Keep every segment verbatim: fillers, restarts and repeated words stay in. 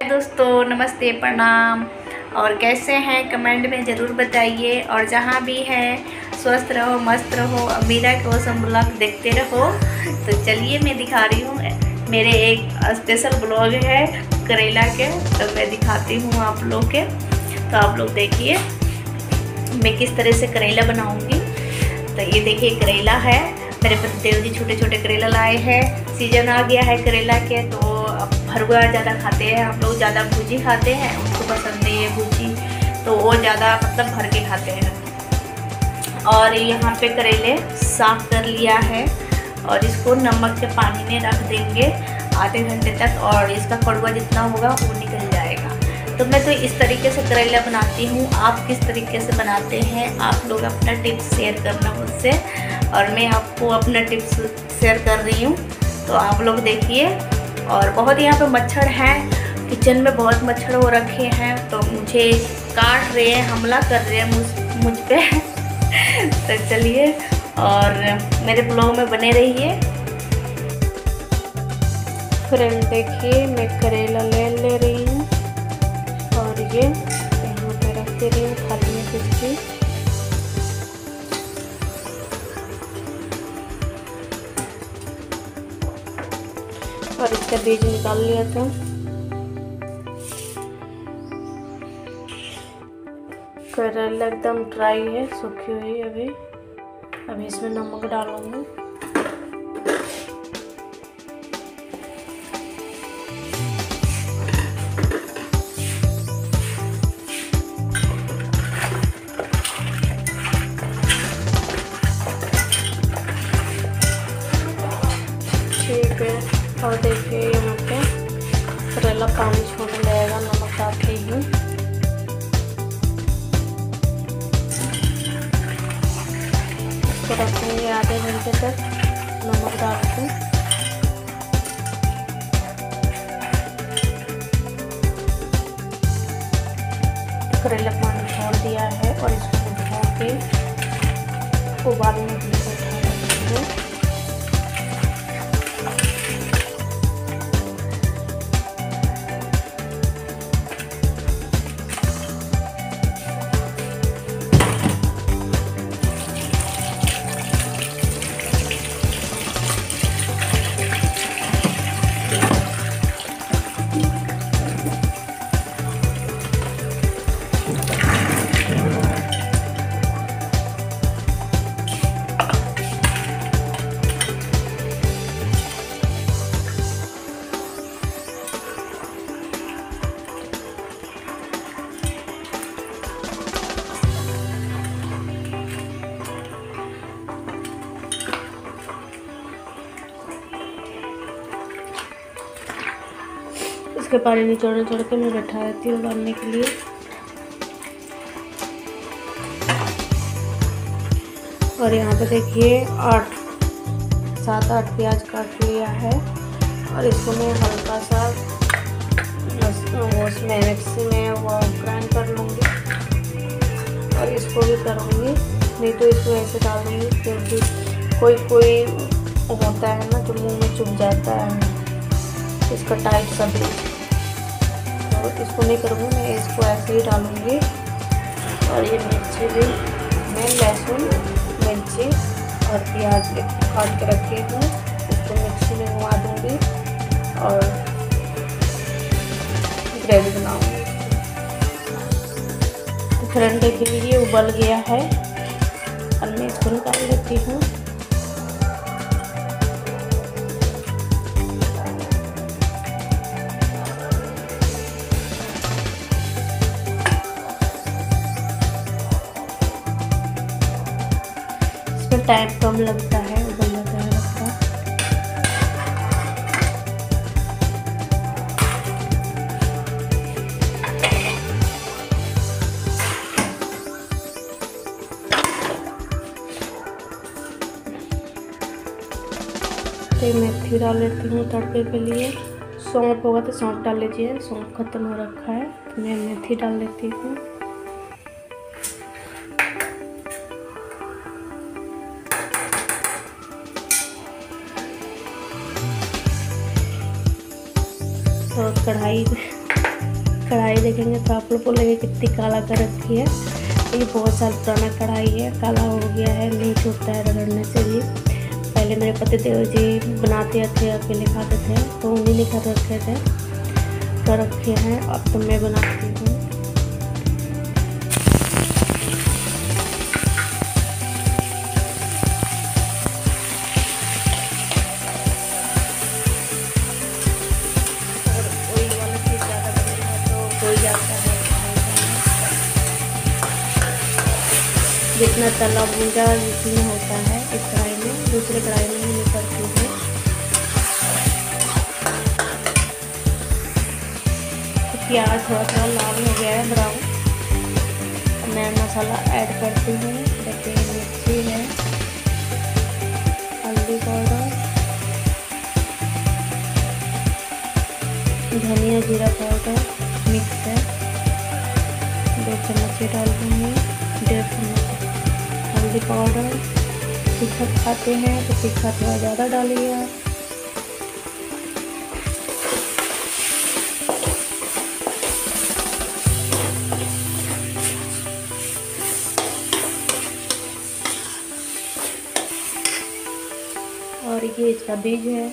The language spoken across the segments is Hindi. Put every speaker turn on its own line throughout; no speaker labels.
दोस्तों नमस्ते प्रणाम। और कैसे हैं कमेंट में ज़रूर बताइए। और जहाँ भी हैं स्वस्थ रहो मस्त रहो। अमीरा को सब ब्लॉग देखते रहो। तो चलिए मैं दिखा रही हूँ, मेरे एक स्पेशल ब्लॉग है करेला के, तो मैं दिखाती हूँ आप लोग के। तो आप लोग देखिए मैं किस तरह से करेला बनाऊँगी। तो ये देखिए करेला है, मेरे पतिदेव जी छोटे छोटे करेला लाए हैं। सीजन आ गया है करेला के, तो अब भरुआ ज़्यादा खाते हैं हम लोग, ज़्यादा भुजी खाते हैं, उनको पसंद है ये भुजी, तो वो ज़्यादा मतलब भर के खाते हैं। और यहाँ पे करेले साफ कर लिया है और इसको नमक के पानी में रख देंगे आधे घंटे तक, और इसका कड़वा जितना होगा वो निकल जाएगा। तो मैं तो इस तरीके से करेला बनाती हूँ। आप किस तरीके से बनाते हैं आप लोग अपना टिप्स शेयर करना मुझसे, और मैं आपको अपना टिप्स शेयर कर रही हूँ। तो आप लोग देखिए। और बहुत यहाँ पे मच्छर हैं, किचन में बहुत मच्छर हो रखे हैं, तो मुझे काट रहे हैं, हमला कर रहे हैं मुझ मुझ पे तो चलिए और मेरे ब्लॉग में बने रहिए। फ्रेंड देखिए मैं करेला ले ले रही हूँ और ये यहाँ पे रख दे रही हूँ थाली में किसकी। और इसका बीज निकाल लिया था। करेला एकदम ड्राई है, सूखी हुई अभी। अभी इसमें नमक डालूंगी। ठीक है, और देखिए यहाँ पे करेला पानी छोड़ने लगेगा नमक डालते ही। इसको रखेंगे आधे घंटे तक नमक डाल के। करेला पानी छोड़ दिया है और इसको धो के उबालने के लिए बैठा देंगे। इसके पानी निचोड़ निचोड़ के मैं बैठा रहती हूँ उबालने के लिए। और यहाँ पे देखिए आठ सात आठ प्याज काट लिया है, और इसको मैं हल्का सा उसमें मिक्सी में वो ग्राइंड कर लूँगी। और इसको भी करूँगी, नहीं तो इसको ऐसे डाल दूँगी, क्योंकि कोई कोई होता है ना जो मुंह में चुभ जाता है इसका टाइट सा भी, तो इसको नहीं करूँगी, मैं इसको ऐसे ही डालूँगी। और ये मिर्ची भी मैं लहसुन मिर्ची और प्याज काट के रखी हूँ, इसको मिक्सी में घुमा दूँगी और ग्रेवी बनाऊँगी। तो फ्रेंड देखिए ये उबल गया है और मैं इसको निकाल लेती हूँ। टाइम कम लगता है, उबल जाता है लगता। तो मेथी डाल लेती हूँ तड़के के लिए। सौंफ होगा तो सौंफ डाल लीजिए, सौंफ खत्म हो रखा है तो मैं मेथी डाल लेती हूँ। और कढ़ाई कढ़ाई देखेंगे तो आप लोग बोलेंगे कितनी काला कर रखी है। ये बहुत साल पुराना कढ़ाई है, काला हो गया है, नहीं छूटता है रगड़ने से भी। पहले मेरे पति देव जी बनाते थे, अकेले खाते थे, तो उन्हीं ने कर रखे थे, कर रखे हैं। अब तो मैं बनाती हूँ। जितना तला भूंजा जितनी होता है इस कढ़ाई में, दूसरे कढ़ाई में नहीं करती हूँ। तो प्याज थोड़ा थोड़ा लाल हो गया है, ब्राउन। मैं मसाला ऐड करती हूँ। देखिए मिर्ची है, हल्दी पाउडर, धनिया जीरा पाउडर मिक्स है, दो चम्मच ये डाल दूँगी, डेढ़ चम्मच हल्दी पाउडर। तीखा खाते हैं तो तीखा थोड़ा ज़्यादा डालिए आप। और ये इसका बीज है।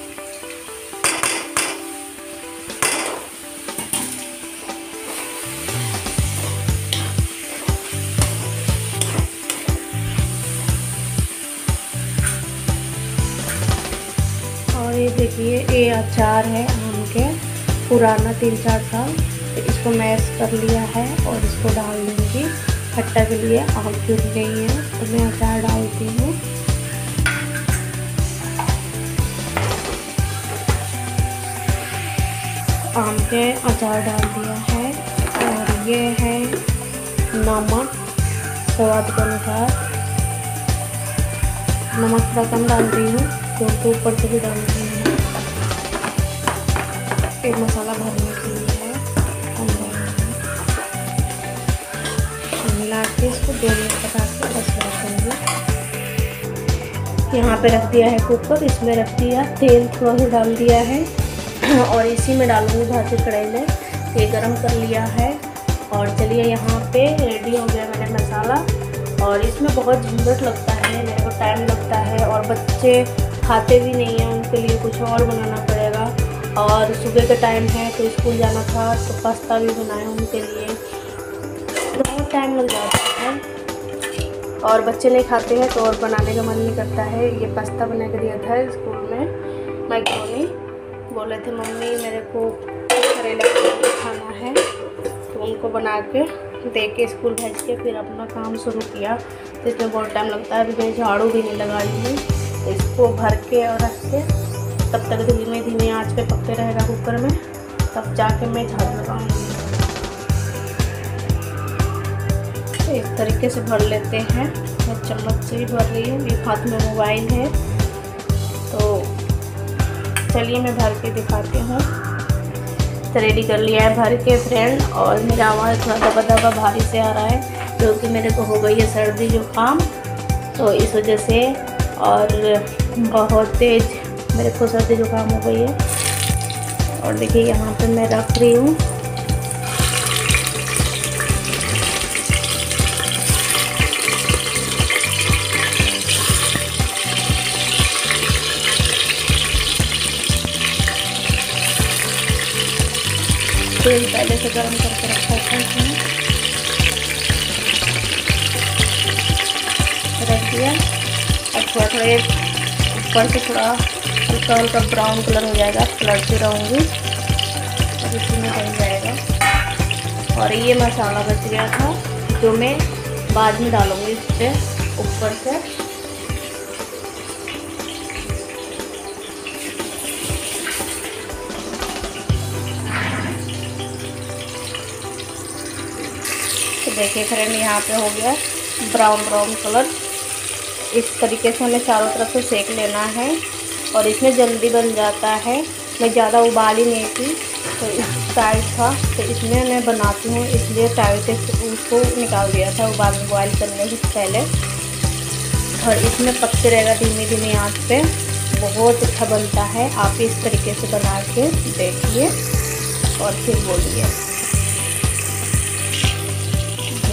और ये देखिए ये अचार है आम के, पुराना तीन चार साल। तो इसको मैश कर लिया है और इसको डाल दूँगी। खट्टा के लिए आम चुन गई है तो मैं अचार डालती हूँ। आम के अचार डाल दिया है। और ये है नमक स्वाद के अनुसार। नमक थोड़ा कम डाल रही हूँ क्योंकि ऊपर से भी डाल रही हूँ। एक मसाला भरने के लिए है, मिला के इसको दो मिनट पका के बस रखेंगे। यहाँ पे रख दिया है कुकर, इसमें रख दिया तेल, थोड़ा सा डाल दिया है और इसी में डालूंगी भाजी कढ़ाई में। ये गरम कर लिया है। और चलिए यहाँ पे रेडी हो गया मेरा मसाला। और इसमें बहुत झंझट लगता है, मेरे को टाइम लगता है, और बच्चे खाते भी नहीं हैं, उनके लिए कुछ और बनाना पड़ेगा। और सुबह का टाइम है तो स्कूल जाना था तो पास्ता भी बनाया उनके लिए, तो बहुत टाइम लग जाता है। और बच्चे नहीं खाते हैं तो और बनाने का मन नहीं करता है। ये पास्ता बना के दिया था स्कूल में, मैक्रोनी। बोले थे मम्मी मेरे को करेला खाना है, तो उनको बना के दे के स्कूल भेज के फिर अपना काम शुरू किया। तो इसमें बहुत टाइम लगता है। अभी मैं झाड़ू भी नहीं लगाई हूँ। तो इसको भर के और रख के तब तक धीमे धीमे आंच पे पकते रहेगा कुकर में, तब जाके मैं झाड़ू लगाऊंगी। तो इस तरीके से भर लेते हैं। मैं चम्मच से भी भर रही हूँ, एक हाथ में मोबाइल है। तो चलिए मैं भर के दिखाती हूँ। तो रेडी कर लिया है भर के फ्रेंड। और मेरा आवाज़ थोड़ा दबा दबा भारी से आ रहा है क्योंकि मेरे को हो गई है सर्दी जुकाम, तो इस वजह से। और बहुत तेज़ मेरे को सर्दी जुकाम हो गई है। और देखिए यहाँ पे मैं रख रही हूँ। तेल पहले से गर्म करके रखा था इसमें, रख दिया। और थोड़ा थोड़ा ऊपर से थोड़ा हल्का हल्का ब्राउन कलर हो जाएगा, पलटती रहूँगी और इसी में बन जाएगा। और ये मसाला बच गया था जो मैं बाद में डालूँगी इस पर ऊपर से। देखिए फ्रेंड यहाँ पे हो गया ब्राउन ब्राउन कलर। इस तरीके से हमें चारों तरफ से सेक लेना है और इसमें जल्दी बन जाता है। मैं ज़्यादा उबाल ही नहीं थी तो इस टाइट था, तो इसमें मैं बनाती हूँ इसलिए टाइट उसको निकाल दिया था उबाल बॉयल करने से पहले। और इसमें पकते रहेगा धीमी धीमी आंच पे, बहुत अच्छा बनता है। आप इस तरीके से बना के देखिए और फिर बोलिए।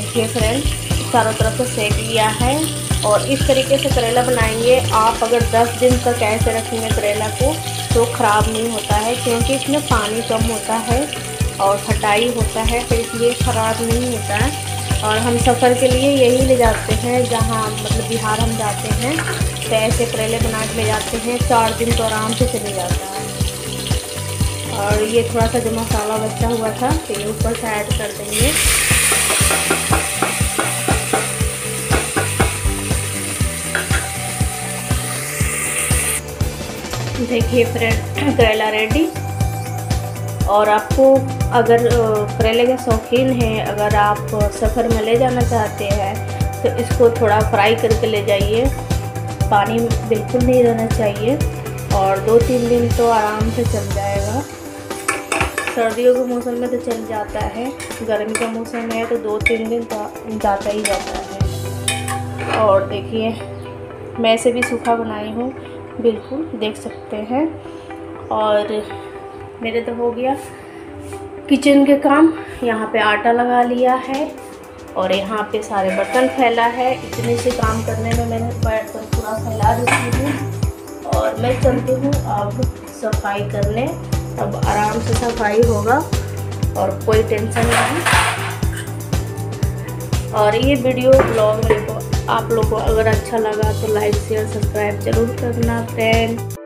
देखिए फ्रेंड, चारों तरफ से सेक लिया है। और इस तरीके से करेला बनाएंगे आप। अगर दस दिन तक ऐसे रखेंगे करेला को तो ख़राब नहीं होता है, क्योंकि इसमें पानी कम होता है और खटाई होता है, तो इसलिए ख़राब नहीं होता है। और हम सफ़र के लिए यही ले जाते हैं, जहाँ मतलब बिहार हम जाते हैं तो ऐसे करेले बना के ले जाते हैं। चार दिन तो आराम से चले जाता है। और ये थोड़ा सा जो मसाला बचा हुआ था तो ये ऊपर से ऐड कर देंगे। देखिए फ्रेंड, करेला रेडी। और आपको अगर करेले के शौकीन हैं, अगर आप सफ़र में ले जाना चाहते हैं तो इसको थोड़ा फ्राई करके ले जाइए। पानी बिल्कुल नहीं रहना चाहिए और दो तीन दिन तो आराम से चल जाएगा। सर्दियों के मौसम में तो चल जाता है, गर्मी का मौसम है तो दो तीन दिन तो जाता ही जाता है। और देखिए मैं इसे भी सूखा बनाई हूँ, बिल्कुल देख सकते हैं। और मेरे तो हो गया किचन के काम। यहाँ पे आटा लगा लिया है और यहाँ पे सारे बर्तन फैला है। इतने से काम करने में मैंने बर्तन पूरा फैला देती हूँ और मैं चलती हूँ अब सफाई करने। अब आराम से सफाई होगा और कोई टेंशन नहीं। और ये वीडियो ब्लॉग मेरे को आप लोगों को अगर अच्छा लगा तो लाइक शेयर सब्सक्राइब जरूर करना फ्रेंड।